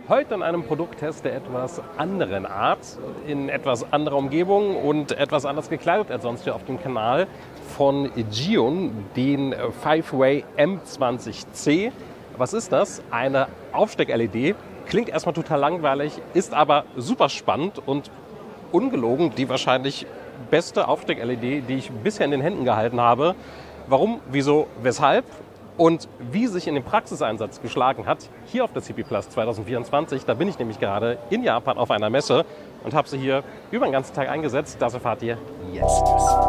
Heute in einem Produkttest der etwas anderen Art, in etwas anderer Umgebung und etwas anders gekleidet als sonst hier auf dem Kanal von Gyeon, den 5-Way M20C. Was ist das? Eine Aufsteck-LED. Klingt erstmal total langweilig, ist aber super spannend und ungelogen die wahrscheinlich beste Aufsteck-LED, die ich bisher in den Händen gehalten habe. Warum, wieso, weshalb? Und wie sich in den Praxiseinsatz geschlagen hat, hier auf der CP Plus 2024, da bin ich nämlich gerade in Japan auf einer Messe und habe sie hier über den ganzen Tag eingesetzt. Das erfahrt ihr jetzt.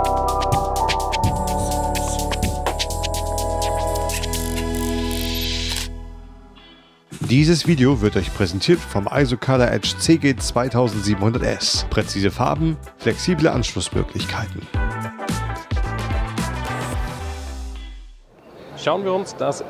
Dieses Video wird euch präsentiert vom ISO Color Edge CG 2700S. Präzise Farben, flexible Anschlussmöglichkeiten. Schauen wir uns das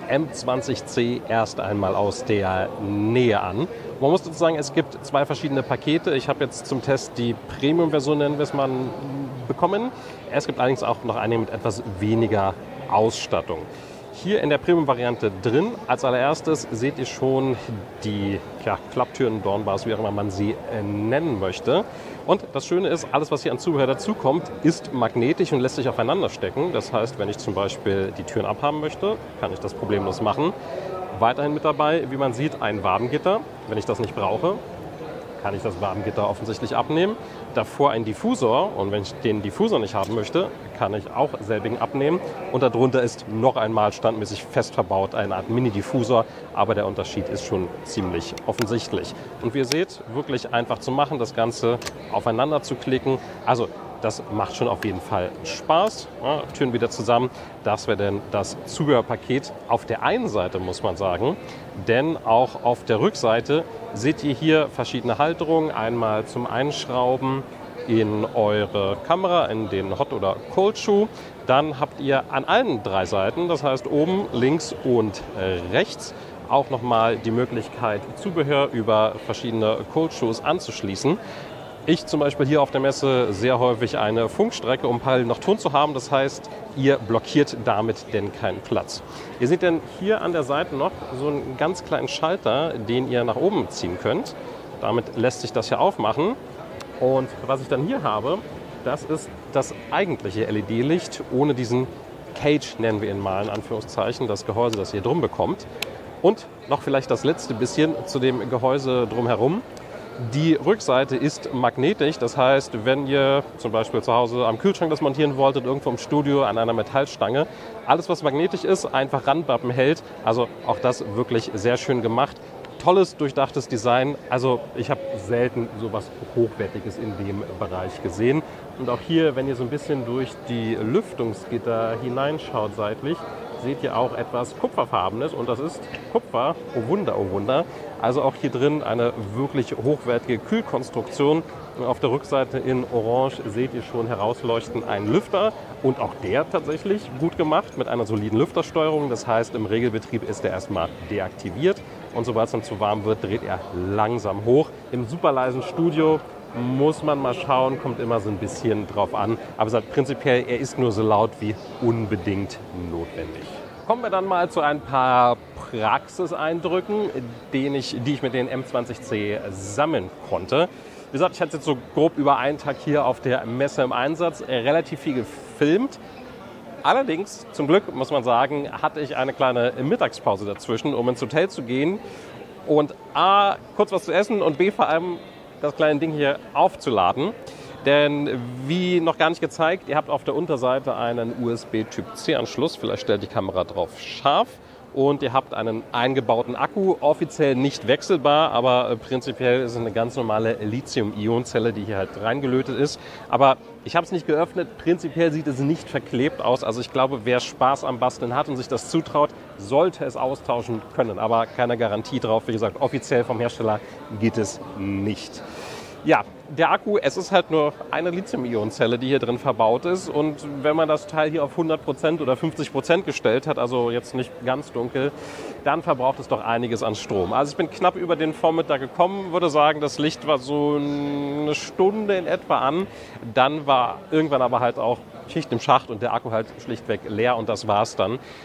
M20C erst einmal aus der Nähe an. Man muss dazu sagen, es gibt zwei verschiedene Pakete. Ich habe jetzt zum Test die Premium-Version, nennen wir es mal, bekommen. Es gibt allerdings auch noch eine mit etwas weniger Ausstattung. Hier in der Premium-Variante drin, als allererstes seht ihr schon die Klapptüren, Dornbars, wie auch immer man sie nennen möchte. Und das Schöne ist, alles, was hier an Zubehör dazukommt, ist magnetisch und lässt sich aufeinander stecken. Das heißt, wenn ich zum Beispiel die Türen abhaben möchte, kann ich das problemlos machen. Weiterhin mit dabei, wie man sieht, ein Wabengitter. Wenn ich das nicht brauche, kann ich das Wabengitter offensichtlich abnehmen. Davor ein Diffusor, und wenn ich den Diffusor nicht haben möchte, kann ich auch selbigen abnehmen. Und darunter ist noch einmal standmäßig fest verbaut eine Art Mini-Diffusor, aber der Unterschied ist schon ziemlich offensichtlich. Und wie ihr seht, wirklich einfach zu machen, das Ganze aufeinander zu klicken. Also das macht schon auf jeden Fall Spaß. Ja, Türen wieder zusammen. Das wäre denn das Zubehörpaket auf der einen Seite, muss man sagen. Denn auch auf der Rückseite seht ihr hier verschiedene Halterungen. Einmal zum Einschrauben in eure Kamera, in den Hot- oder Cold-Schuh. Dann habt ihr an allen drei Seiten, das heißt oben, links und rechts, auch nochmal die Möglichkeit, Zubehör über verschiedene Cold-Shoes anzuschließen. Ich zum Beispiel hier auf der Messe sehr häufig eine Funkstrecke, um parallel noch Ton zu haben. Das heißt, ihr blockiert damit denn keinen Platz. Ihr seht denn hier an der Seite noch so einen ganz kleinen Schalter, den ihr nach oben ziehen könnt. Damit lässt sich das hier aufmachen. Und was ich dann hier habe, das ist das eigentliche LED-Licht ohne diesen Cage, nennen wir ihn mal in Anführungszeichen, das Gehäuse, das ihr drum bekommt. Und noch vielleicht das letzte bisschen zu dem Gehäuse drumherum. Die Rückseite ist magnetisch, das heißt, wenn ihr zum Beispiel zu Hause am Kühlschrank das montieren wolltet, irgendwo im Studio an einer Metallstange, alles was magnetisch ist, einfach Randbappen hält. Also auch das wirklich sehr schön gemacht. Tolles, durchdachtes Design. Also ich habe selten so was Hochwertiges in dem Bereich gesehen. Und auch hier, wenn ihr so ein bisschen durch die Lüftungsgitter hineinschaut seitlich, seht ihr auch etwas Kupferfarbenes und das ist Kupfer, oh Wunder, oh Wunder. Also auch hier drin eine wirklich hochwertige Kühlkonstruktion. Und auf der Rückseite in Orange seht ihr schon herausleuchten einen Lüfter und auch der tatsächlich gut gemacht mit einer soliden Lüftersteuerung. Das heißt, im Regelbetrieb ist er erstmal deaktiviert und sobald es dann zu warm wird, dreht er langsam hoch. Im super leisen Studio muss man mal schauen, kommt immer so ein bisschen drauf an. Aber sagt prinzipiell, er ist nur so laut wie unbedingt notwendig. Kommen wir dann mal zu ein paar Praxiseindrücken, die ich mit den M20C sammeln konnte. Wie gesagt, ich hatte jetzt so grob über einen Tag hier auf der Messe im Einsatz, relativ viel gefilmt. Allerdings, zum Glück muss man sagen, hatte ich eine kleine Mittagspause dazwischen, um ins Hotel zu gehen und A, kurz was zu essen und B, vor allem das kleine Ding hier aufzuladen. Denn wie noch gar nicht gezeigt, ihr habt auf der Unterseite einen USB-Typ-C-Anschluss. Vielleicht stellt die Kamera drauf scharf. Und ihr habt einen eingebauten Akku, offiziell nicht wechselbar, aber prinzipiell ist es eine ganz normale Lithium-Ionen-Zelle, die hier halt reingelötet ist. Aber ich habe es nicht geöffnet, prinzipiell sieht es nicht verklebt aus. Also ich glaube, wer Spaß am Basteln hat und sich das zutraut, sollte es austauschen können. Aber keine Garantie drauf. Wie gesagt, offiziell vom Hersteller geht es nicht. Ja, der Akku, es ist halt nur eine Lithium-Ionen-Zelle, die hier drin verbaut ist. Und wenn man das Teil hier auf 100% oder 50% gestellt hat, also jetzt nicht ganz dunkel, dann verbraucht es doch einiges an Strom. Also ich bin knapp über den Vormittag gekommen, würde sagen, das Licht war so eine Stunde in etwa an. Dann war irgendwann aber halt auch Schicht im Schacht und der Akku halt schlichtweg leer und das war's dann.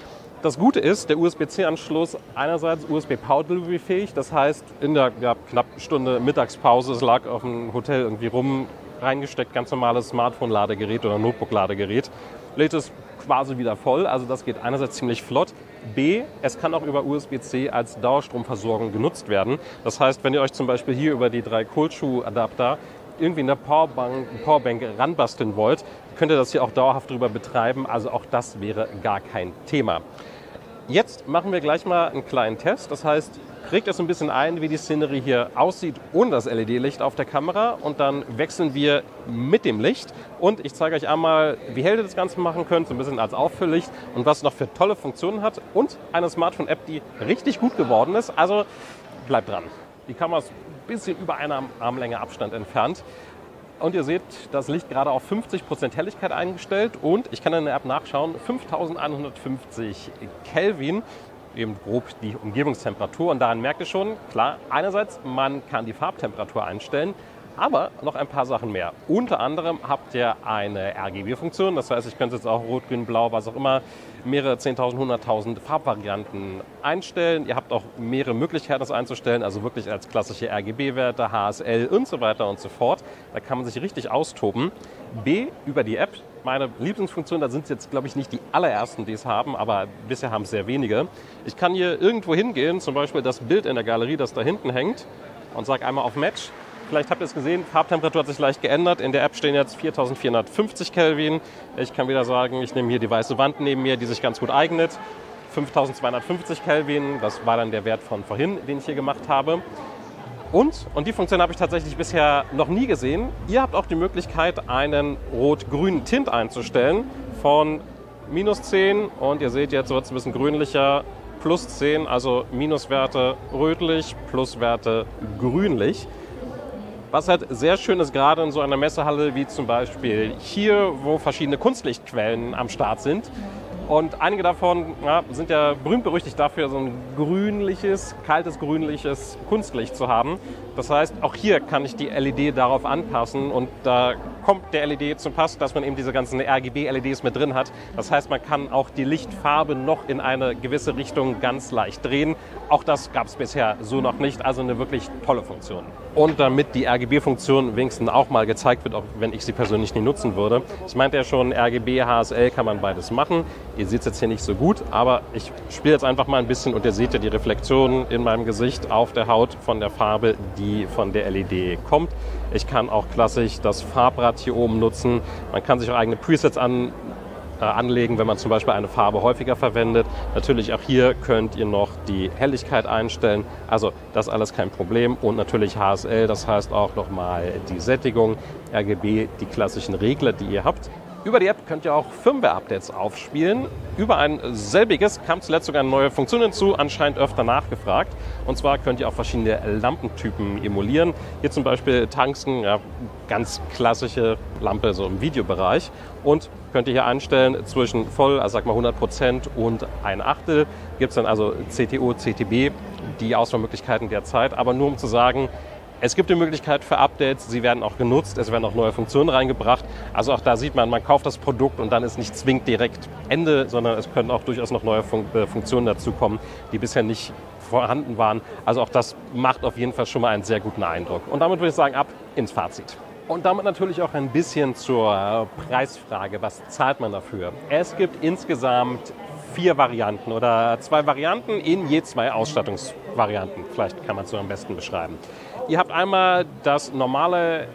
Das Gute ist, der USB-C-Anschluss einerseits USB-Power-Delivery fähig, das heißt in der knapp Stunde Mittagspause, es lag auf dem Hotel irgendwie rum, reingesteckt, ganz normales Smartphone-Ladegerät oder Notebook-Ladegerät, lädt es quasi wieder voll, also das geht einerseits ziemlich flott. B, es kann auch über USB-C als Dauerstromversorgung genutzt werden. Das heißt, wenn ihr euch zum Beispiel hier über die 3 Kohlschuh-Adapter irgendwie eine Powerbank ranbasteln wollt, könnt ihr das hier auch dauerhaft drüber betreiben. Also auch das wäre gar kein Thema. Jetzt machen wir gleich mal einen kleinen Test. Das heißt, kriegt es ein bisschen ein, wie die Szenerie hier aussieht ohne das LED-Licht auf der Kamera. Und dann wechseln wir mit dem Licht. Und ich zeige euch einmal, wie hell ihr das Ganze machen könnt, so ein bisschen als Auffülllicht und was es noch für tolle Funktionen hat. Und eine Smartphone-App, die richtig gut geworden ist. Also bleibt dran. Die Kamera ist ein bisschen über eine Armlänge Abstand entfernt. Und ihr seht, das Licht gerade auf 50% Helligkeit eingestellt und ich kann in der App nachschauen, 5150 Kelvin, eben grob die Umgebungstemperatur. Und daran merkt ihr schon, klar, einerseits, man kann die Farbtemperatur einstellen, aber noch ein paar Sachen mehr. Unter anderem habt ihr eine RGB-Funktion, das heißt, ich könnte jetzt auch rot, grün, blau, was auch immer, mehrere 10.000, 100.000 Farbvarianten einstellen. Ihr habt auch mehrere Möglichkeiten, das einzustellen, also wirklich als klassische RGB-Werte, HSL und so weiter und so fort. Da kann man sich richtig austoben. B, über die App. Meine Lieblingsfunktion, da sind es jetzt, glaube ich, nicht die allerersten, die es haben, aber bisher haben es sehr wenige. Ich kann hier irgendwo hingehen, zum Beispiel das Bild in der Galerie, das da hinten hängt, und sage einmal auf Match. Vielleicht habt ihr es gesehen, Farbtemperatur hat sich leicht geändert. In der App stehen jetzt 4450 Kelvin. Ich kann wieder sagen, ich nehme hier die weiße Wand neben mir, die sich ganz gut eignet. 5250 Kelvin, das war dann der Wert von vorhin, den ich hier gemacht habe. Und die Funktion habe ich tatsächlich bisher noch nie gesehen. Ihr habt auch die Möglichkeit, einen rot-grünen Tint einzustellen von -10 und ihr seht, jetzt wird es ein bisschen grünlicher, +10, also Minuswerte rötlich, Pluswerte grünlich. Was halt sehr schön ist, gerade in so einer Messehalle wie zum Beispiel hier, wo verschiedene Kunstlichtquellen am Start sind. Und einige davon sind ja berühmt-berüchtigt dafür, so ein grünliches, kaltes grünliches Kunstlicht zu haben. Das heißt, auch hier kann ich die LED darauf anpassen und da kommt der LED zum Pass, dass man eben diese ganzen RGB-LEDs mit drin hat. Das heißt, man kann auch die Lichtfarbe noch in eine gewisse Richtung ganz leicht drehen. Auch das gab es bisher so noch nicht, also eine wirklich tolle Funktion. Und damit die RGB-Funktion wenigstens auch mal gezeigt wird, auch wenn ich sie persönlich nie nutzen würde. Ich meinte ja schon, RGB, HSL kann man beides machen. Ihr seht es jetzt hier nicht so gut, aber ich spiele jetzt einfach mal ein bisschen und ihr seht ja die Reflexion in meinem Gesicht auf der Haut von der Farbe, die von der LED kommt. Ich kann auch klassisch das Farbrad hier oben nutzen. Man kann sich auch eigene Presets anlegen, wenn man zum Beispiel eine Farbe häufiger verwendet. Natürlich auch hier könnt ihr noch die Helligkeit einstellen. Also das ist alles kein Problem. Und natürlich HSL, das heißt auch nochmal die Sättigung. RGB, die klassischen Regler, die ihr habt. Über die App könnt ihr auch Firmware-Updates aufspielen. Über ein selbiges kam zuletzt sogar eine neue Funktion hinzu, anscheinend öfter nachgefragt. Und zwar könnt ihr auch verschiedene Lampentypen emulieren. Hier zum Beispiel Tungsten, ja, ganz klassische Lampe so im Videobereich. Und könnt ihr hier einstellen zwischen voll, also sag mal 100% und 1/8. Gibt es dann also CTO, CTB, die Auswahlmöglichkeiten derzeit. Aber nur um zu sagen, es gibt die Möglichkeit für Updates, sie werden auch genutzt, es werden auch neue Funktionen reingebracht. Also auch da sieht man kauft das Produkt und dann ist nicht zwingend direkt Ende, sondern es können auch durchaus noch neue Funktionen dazukommen, die bisher nicht vorhanden waren. Also auch das macht auf jeden Fall schon mal einen sehr guten Eindruck. Und damit würde ich sagen, ab ins Fazit. Und damit natürlich auch ein bisschen zur Preisfrage. Was zahlt man dafür? Es gibt insgesamt 4 Varianten oder 2 Varianten in je 2 Ausstattungsvarianten. Vielleicht kann man es so am besten beschreiben. Ihr habt einmal das normale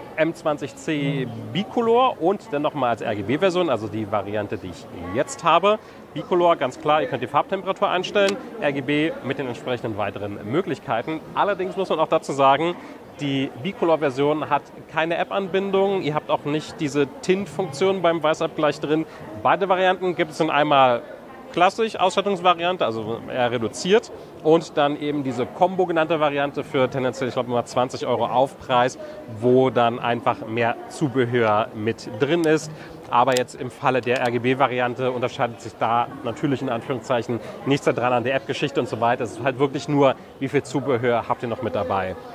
M20C Bicolor und dann nochmal als RGB-Version, also die Variante, die ich jetzt habe. Bicolor, ganz klar, ihr könnt die Farbtemperatur einstellen, RGB mit den entsprechenden weiteren Möglichkeiten. Allerdings muss man auch dazu sagen, die Bicolor-Version hat keine App-Anbindung, ihr habt auch nicht diese Tint-Funktion beim Weißabgleich drin. Beide Varianten gibt es dann einmal klassisch Ausstattungsvariante, also eher reduziert, und dann eben diese Combo genannte Variante für tendenziell, ich glaube, immer 20 € Aufpreis, wo dann einfach mehr Zubehör mit drin ist. Aber jetzt im Falle der RGB-Variante unterscheidet sich da natürlich in Anführungszeichen nichts daran an der App-Geschichte und so weiter. Es ist halt wirklich nur, wie viel Zubehör habt ihr noch mit dabei.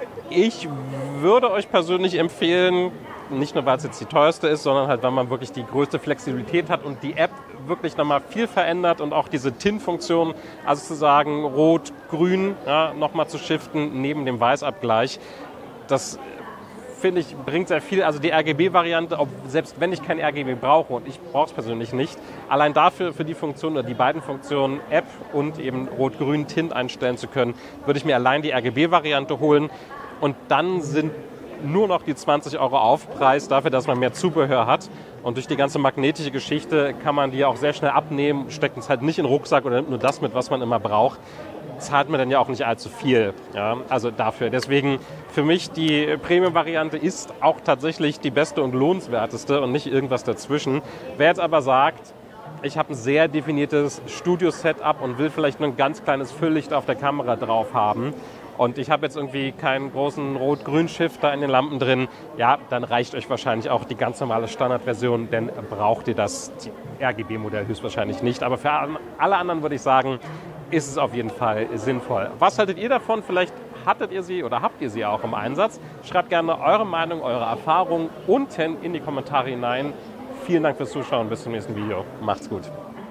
Ich würde euch persönlich empfehlen, nicht nur weil es jetzt die teuerste ist, sondern halt, weil man wirklich die größte Flexibilität hat und die App wirklich nochmal viel verändert und auch diese Tint-Funktion, also zu sagen Rot, Grün, ja, nochmal zu shiften neben dem Weißabgleich, das finde ich, bringt sehr viel. Also die RGB-Variante, selbst wenn ich kein RGB brauche und ich brauche es persönlich nicht, allein dafür, für die Funktion oder die beiden Funktionen App und eben Rot-Grün Tint einstellen zu können, würde ich mir allein die RGB-Variante holen und dann sind nur noch die 20 € Aufpreis dafür, dass man mehr Zubehör hat. Und durch die ganze magnetische Geschichte kann man die auch sehr schnell abnehmen, steckt es halt nicht in den Rucksack oder nimmt nur das mit, was man immer braucht. Zahlt man dann ja auch nicht allzu viel. Ja, also dafür. Deswegen für mich die Premium-Variante ist auch tatsächlich die beste und lohnenswerteste und nicht irgendwas dazwischen. Wer jetzt aber sagt, ich habe ein sehr definiertes Studio-Setup und will vielleicht nur ein ganz kleines Fülllicht auf der Kamera drauf haben und ich habe jetzt irgendwie keinen großen Rot-Grün-Shifter in den Lampen drin, ja, dann reicht euch wahrscheinlich auch die ganz normale Standardversion, denn braucht ihr das RGB-Modell höchstwahrscheinlich nicht. Aber für alle anderen würde ich sagen, ist es auf jeden Fall sinnvoll. Was haltet ihr davon? Vielleicht hattet ihr sie oder habt ihr sie auch im Einsatz? Schreibt gerne eure Meinung, eure Erfahrungen unten in die Kommentare hinein. Vielen Dank fürs Zuschauen. Bis zum nächsten Video. Macht's gut.